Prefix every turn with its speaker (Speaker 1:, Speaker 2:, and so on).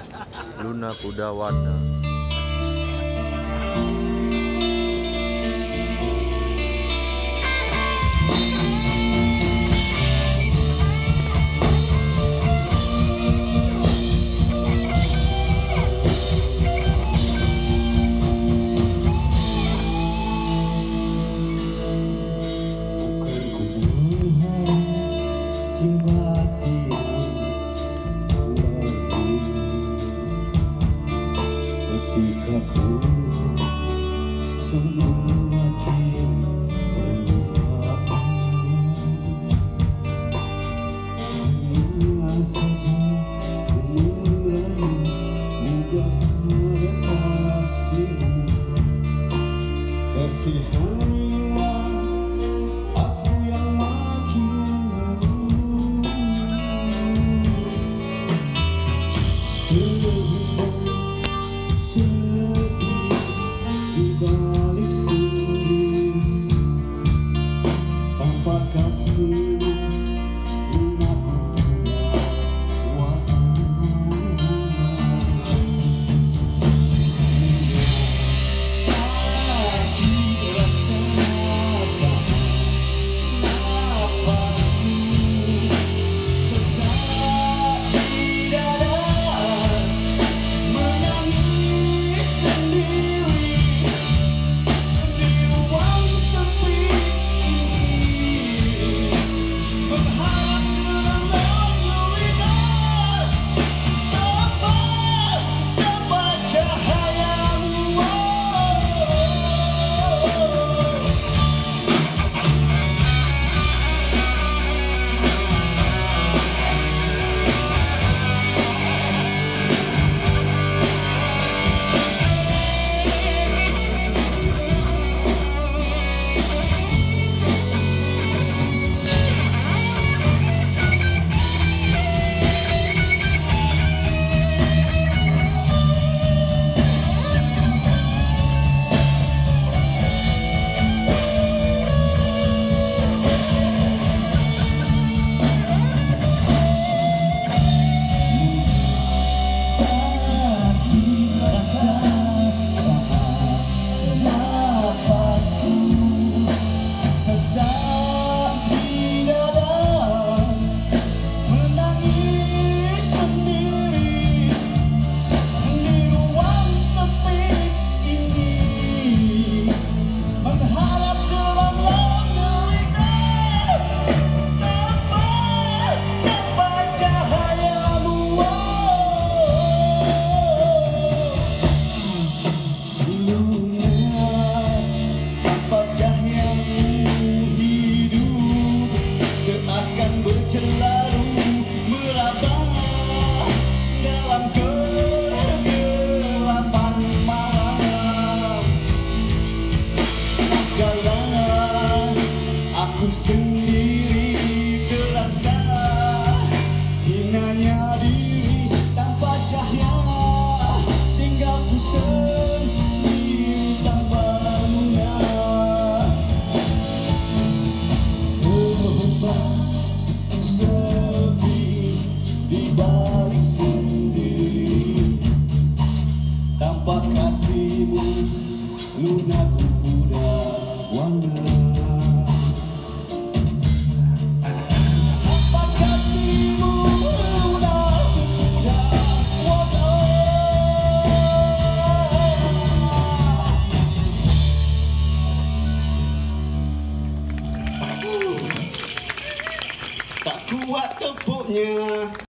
Speaker 1: Luna Kuda Warna.
Speaker 2: Ketika ku semakin terlupakan, hanya saja ku merayu mudah kasihmu. Kasihanlah aku yang makin sedih di balik sendiri, tanpa kasihmu lunaku tidak warna. Sakit rasa saat nafasku sesak di dada, menangis sendiri di ruang sepi ini, berharap dalam lirikan dapat cahayamu. Seakan bercelaru meraba dalam kegelapan malam. Tak kala aku sendiri terasa hinanya diri, tanpa cahaya tinggal ku sendiri tanpa guna. Sepi di balik sendiri, tanpa kasihmu lunaku pudar warna. Tanpa kasihmu lunaku pudar warna. Tak kuat tepuknya.